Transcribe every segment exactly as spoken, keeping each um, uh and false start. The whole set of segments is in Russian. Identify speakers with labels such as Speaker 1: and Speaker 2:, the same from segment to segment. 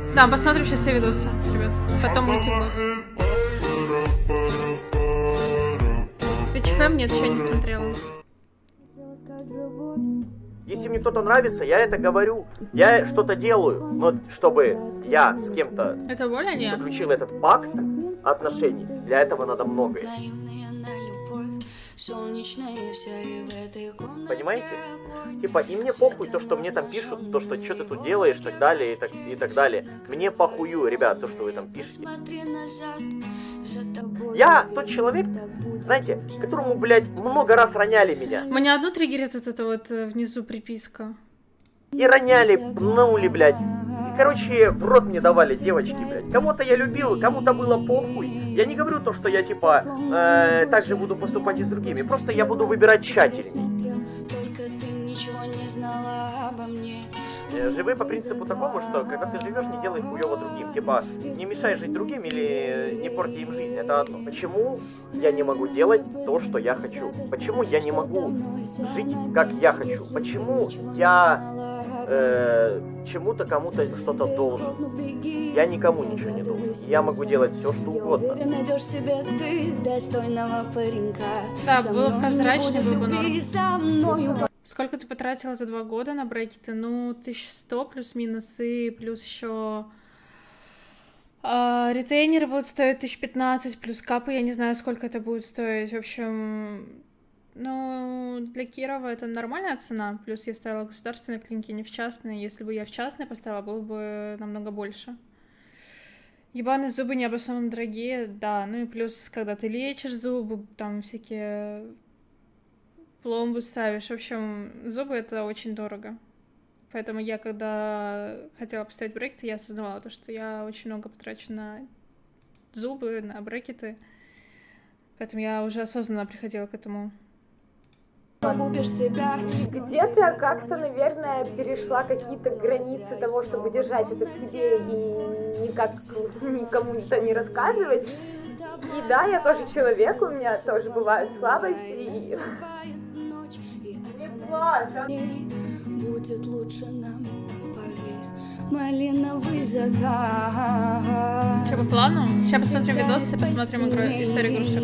Speaker 1: Да, посмотрим сейчас все видосы, ребят. Потом мультик будет. Twitch эф эм нет, еще не смотрела.
Speaker 2: Если мне кто-то нравится, я это говорю. Я что-то делаю. Но чтобы я с кем-то заключил этот пакт отношений, для этого надо многое. Понимаете? Типа, и мне похуй то, что мне там пишут, то, что что ты тут делаешь, и так далее, и так, и так далее. Мне похую, ребят, то, что вы там пишете. Я тот человек, знаете, которому, блядь, много раз роняли меня.
Speaker 1: Меня одно триггерит вот это вот внизу приписка.
Speaker 2: И роняли, пнули, блядь. И, короче, в рот мне давали девочки, блядь. Кому-то я любил, кому-то было похуй. Я не говорю то, что я, типа, э, так же буду поступать и с другими. Просто я буду выбирать тщательней. Живи по принципу такому, что когда ты живешь, не делай хуёво другим. Типа, не мешай жить другим или не порти им жизнь. Это одно. Почему я не могу делать то, что я хочу? Почему я не могу жить, как я хочу? Почему я э, чему-то, кому-то что-то должен? Я никому ничего не должен. Я могу делать все, что угодно.
Speaker 1: Да, было прозрачно, было бы норм. Сколько ты потратила за два года на брекеты? Ну, тысяча сто плюс-минус, и плюс еще э, ретейнеры будут стоить тысяч пятнадцать, плюс капы, я не знаю, сколько это будет стоить. В общем, ну, для Кирова это нормальная цена, плюс я ставила в государственной клинике, не в частной. Если бы я в частной поставила, было бы намного больше. Ебаные зубы не обоснованно дорогие, да, ну и плюс, когда ты лечишь зубы, там всякие... пломбу ставишь. В общем, зубы это очень дорого. Поэтому я, когда хотела поставить брекеты, я осознавала то, что я очень много потрачу на зубы, на брекеты. Поэтому я уже осознанно приходила к этому.
Speaker 3: Где-то как-то, наверное, перешла какие-то границы того, чтобы держать это в себе и никак никому это не рассказывать. И да, я тоже человек, у меня тоже бывают слабости. И...
Speaker 4: Будет лучше нам, поверь, малиновый закат.
Speaker 1: Что, по плану? Сейчас посмотрим видосы, посмотрим игру, историю игрушек.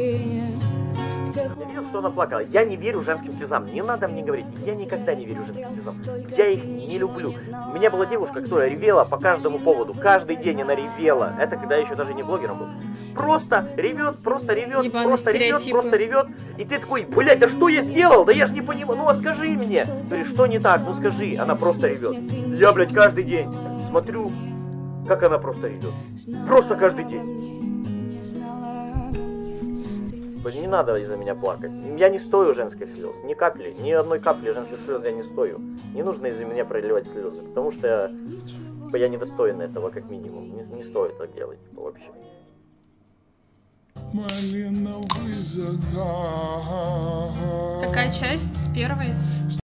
Speaker 2: Я видел, что она плакала. Я не верю женским слезам. Не надо мне говорить. Я никогда не верю женским слезам. Я их не люблю. У меня была девушка, которая ревела по каждому поводу. Каждый день она ревела. Это когда я еще даже не блогером был. Просто ревет, просто ревет,
Speaker 1: Ебаные
Speaker 2: просто ревет, просто ревет. И ты такой, блядь, да что я сделал? Да я же не понимаю. Ну, а скажи мне. Говоришь, что не так? Ну, скажи. Она просто ревет. Я, блядь, каждый день смотрю, как она просто ревет. Просто каждый день. Не надо из-за меня плакать. Я не стою женских слез. Ни капли, ни одной капли женских слез я не стою. Не нужно из-за меня проливать слезы. Потому что я, я недостоин этого, как минимум. Не, не стоит так делать вообще.
Speaker 1: Какая часть с первой?